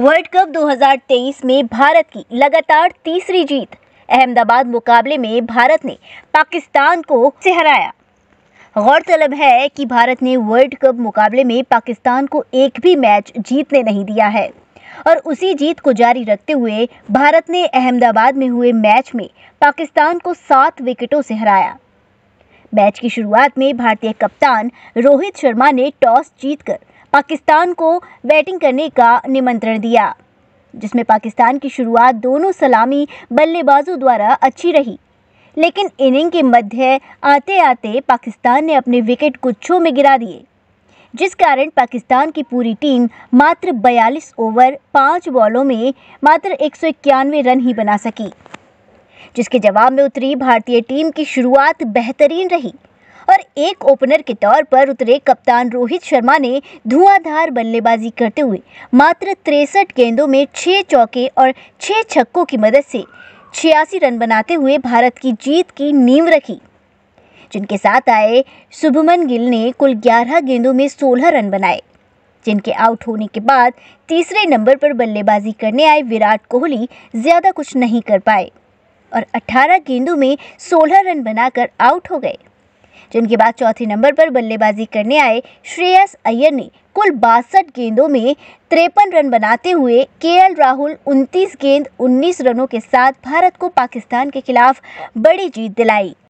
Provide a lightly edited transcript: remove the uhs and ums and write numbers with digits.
World cup 2023 में भारत की लगातार तीसरी जीत। अहमदाबाद मुकाबले में भारत ने पाकिस्तान को हराया। गौरतलब है कि भारत ने वर्ल्ड कप मुकाबले में पाकिस्तान को एक भी मैच जीतने नहीं दिया है और उसी जीत को जारी रखते हुए भारत ने अहमदाबाद में हुए मैच में पाकिस्तान को 7 विकेटों से हराया। मैच की शुरुआत में भारतीय कप्तान रोहित शर्मा ने टॉस जीतकर पाकिस्तान को बैटिंग करने का निमंत्रण दिया, जिसमें पाकिस्तान की शुरुआत दोनों सलामी बल्लेबाजों द्वारा अच्छी रही, लेकिन इनिंग के मध्य आते आते पाकिस्तान ने अपने विकेट गुच्छों में गिरा दिए, जिस कारण पाकिस्तान की पूरी टीम मात्र 42 ओवर 5 बॉलों में मात्र 191 रन ही बना सकी। जिसके जवाब में उतरी भारतीय टीम की शुरुआत बेहतरीन रही और एक ओपनर के तौर पर उतरे कप्तान रोहित शर्मा ने धुआंधार बल्लेबाजी करते हुए मात्र 63 गेंदों में 6 चौके और 6 छक्कों की मदद से 86 रन बनाते हुए भारत की जीत की नींव रखी। जिनके साथ आए शुभमन गिल ने कुल 11 गेंदों में 16 रन बनाए, जिनके आउट होने के बाद तीसरे नंबर पर बल्लेबाजी करने आए विराट कोहली ज्यादा कुछ नहीं कर पाए और 18 गेंदों में 16 रन बनाकर आउट हो गए। जिनके बाद चौथे नंबर पर बल्लेबाजी करने आए श्रेयस अय्यर ने कुल 62 गेंदों में 53 रन बनाते हुए केएल राहुल 29 गेंद 19 रनों के साथ भारत को पाकिस्तान के खिलाफ बड़ी जीत दिलाई।